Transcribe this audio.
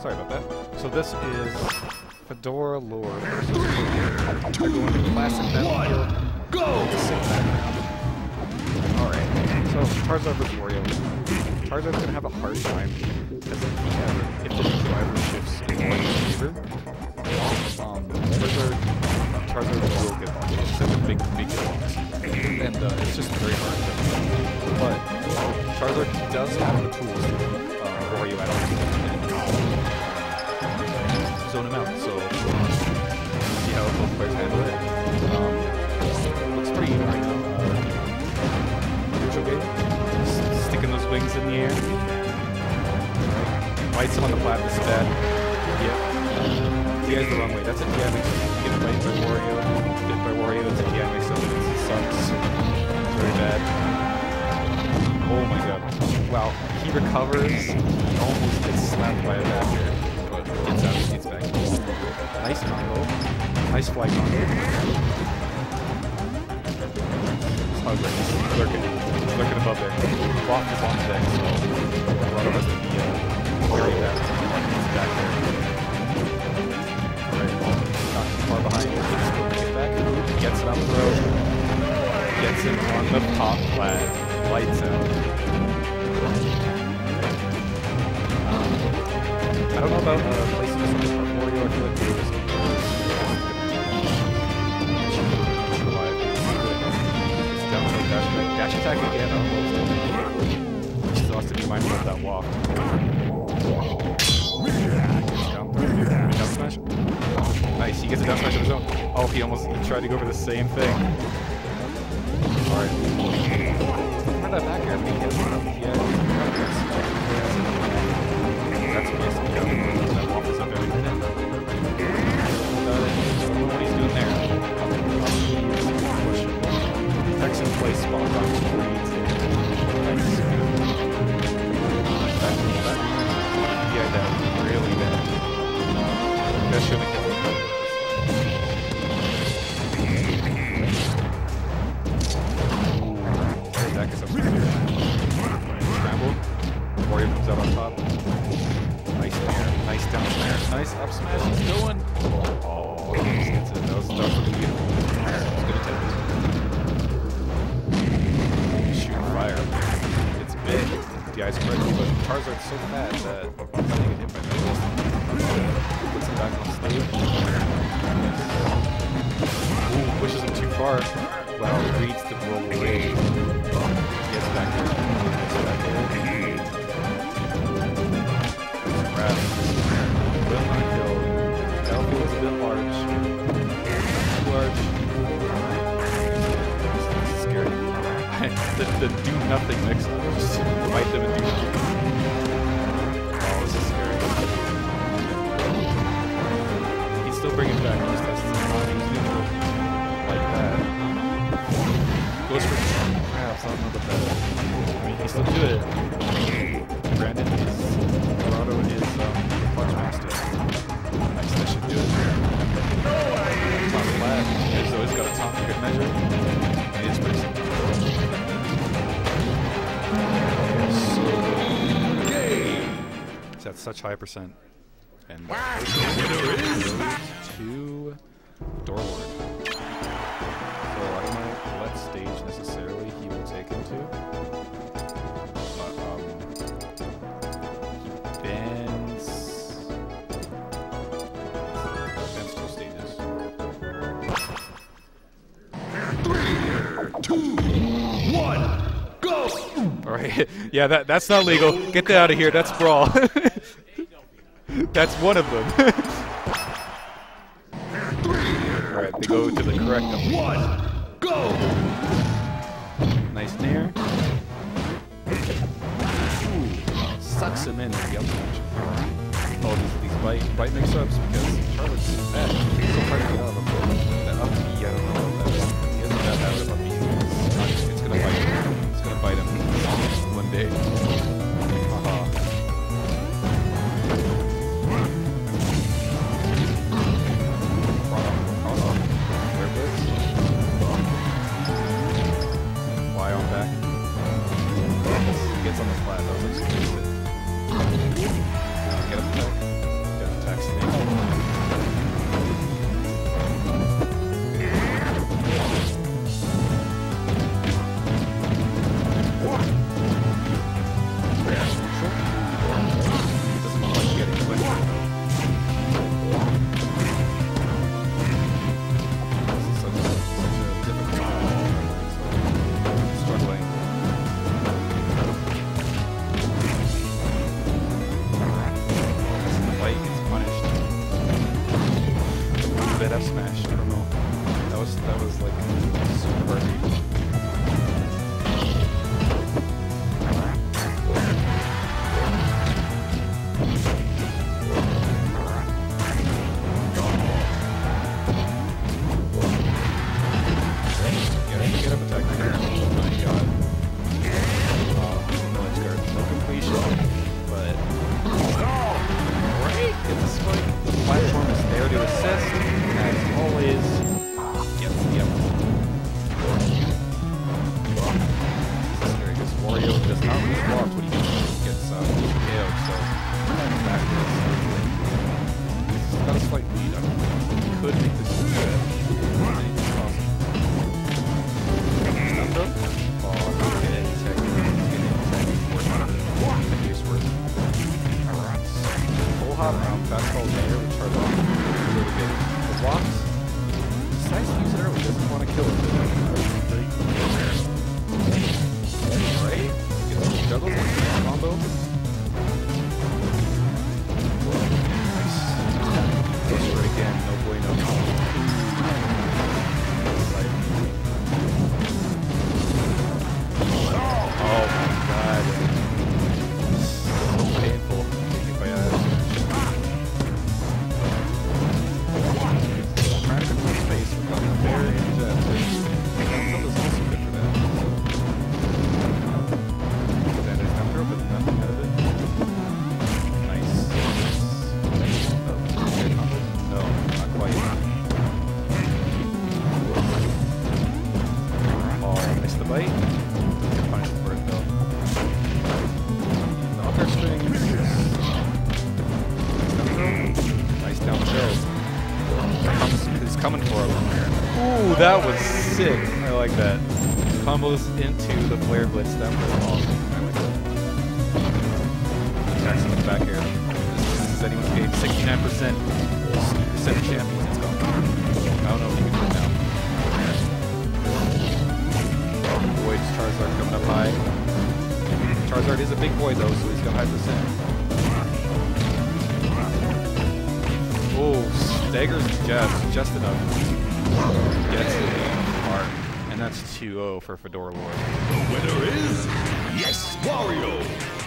Sorry about that. So this is Fedora Lord versus They're going to classic Battlefield. Go! Alright, so Charizard versus Wario. Charizard's gonna have a hard time because if the driver shifts in Wario's favor, Charizard will get off. It's such a big box. And it's just very hard to But Charizard does have the tools to Wario out and zone him out. So see how both players handle it. Looks pretty even right now. Okay. Sticking those wings in the air. Bites him on the flat, this is bad. Yep. DI's the wrong way. That's a DI mix up. Get bite by Wario. Bit by Wario, that's a DI mix up. It sucks. Very bad. Oh my god. Wow. He recovers. He almost gets slapped by a backer. But gets out, gets back. Nice combo. Nice fly combo. Hugger. He's lurking above there. Waft is on deck, so Colorado has to be very bad. He's back there. Alright, not too far behind. He's still bring it back. Gets it on the road. Gets him on the top flat. Lights out. I don't know about placing this on the front Wario. I feel like Wario is dash attack again. He still has to be mindful of that walk. Down smash. Nice, he gets a down smash of his own. Oh, he tried to go for the same thing. Alright. Remember that back air? Yeah. That's okay. That walk is up there. What he's doing there. Texan place spot on screens. Nice. Yeah, that really bad. That shouldn't have killed him. That gets up to scramble. Wario comes out on top. Nice snare. Nice down snare. Nice up smash. He's going. Oh, that was dark for the lead. It's good attempt. Fire. It's big. The ice crazy, but Charizard's so fast that he's not gonna get hit by that. Puts him back on stage. Ooh, pushes him too far. Wow, reads the roll away. He gets back there. Grab. Will not kill. Battlefield is a bit large. Too large. The do nothing mix up. Just fight them and do nothing. Oh, this is scary. He's still bringing back. He's testing him on. He's doing like that. Goes for crabs. I don't know the better. I mean, he still do it. Granted, Colorado is punch master. Nice, that should do it. Top flat. He's always got a top for good measure. It is pretty simple. It's at such high percent. And to Dorlord. So I don't know what stage necessarily he will take him to. But he bans 2 stages. 3, 2, 1, go! Alright, yeah, that's not legal. Get that out of here, that's brawl. That's one of them. Alright, they go to the correct number. 1, go! Nice nair. Ooh, sucks him in with the up smash. Oh, these bite mix-ups because Charlotte's bad. He's so hard to get out of him. That up B, I don't know about that. He hasn't that bad of up B. It's gonna bite him. It's gonna bite him one day. Haha. Fly on back. Gets on the flat. That was exquisite. Get up back. know. That was like super deep. Get up attack here. Oh my god. No edge guard. No completion. But right? Get the spike. The platform is there to assist. As always. Yep. Scary because Wario does not lose blocks when he gets KO'd, so back to this. He's got a slight lead. He could make this good. Anything's possible. Stunned him? Oh, get it. Tech. Full hop round, fastball later, which are really good. The blocks, it's nice to use it early, doesn't want to kill it. Right? Get some juggles and combo. Nice. Goes for it again, no bueno. Oh my god. So painful. Taken by trying to control space with like a very Downfield is also good for that. Then there's down throw, but nothing out of it. Nice. Oh, okay, no, not quite. Oh, missed the bite. Punished for it though. The upper swing. Nice down tilt. He's coming for him. Ooh, that was sick. I like that. Combos into the flare blitz. That was awesome. I like that. Jackson in the back air. This is anyone's game. 69%. 7 champions. It's gone. I don't know if you can do it now. Boy, Charizard coming up high. Charizard is a big boy though, so he's got high percent. Oh, staggers and jabs just enough. Gets the mark. And that's 2-0 for Fedora Lord. The winner is Yes Wario!